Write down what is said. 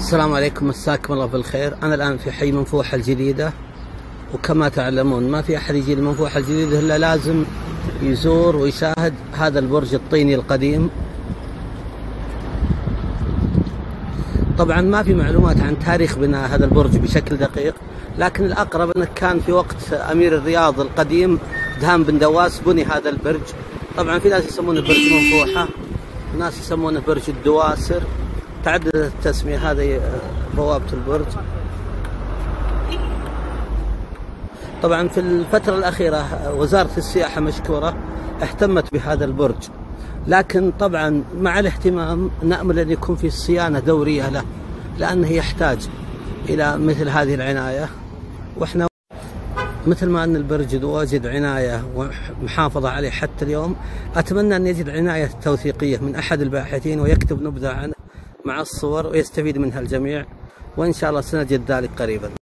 السلام عليكم، مساكم الله بالخير. أنا الآن في حي منفوحة الجديدة، وكما تعلمون ما في أحد يجي لمنفوحة الجديدة إلا لازم يزور ويشاهد هذا البرج الطيني القديم. طبعا ما في معلومات عن تاريخ بناء هذا البرج بشكل دقيق، لكن الأقرب أنه كان في وقت أمير الرياض القديم دهان بن دواس بني هذا البرج. طبعا في ناس يسمونه برج منفوحة، وناس يسمونه برج الدواسر، تعددت التسمية. هذه بوابة البرج. طبعا في الفترة الأخيرة وزارة السياحة مشكورة اهتمت بهذا البرج، لكن طبعا مع الاهتمام نأمل أن يكون في صيانة دورية له، لأنه يحتاج إلى مثل هذه العناية. وإحنا مثل ما أن البرج واجد عناية ومحافظة عليه حتى اليوم، أتمنى أن يجد عناية توثيقية من أحد الباحثين ويكتب نبذة عنه مع الصور ويستفيد منها الجميع، وإن شاء الله سنجد ذلك قريبا.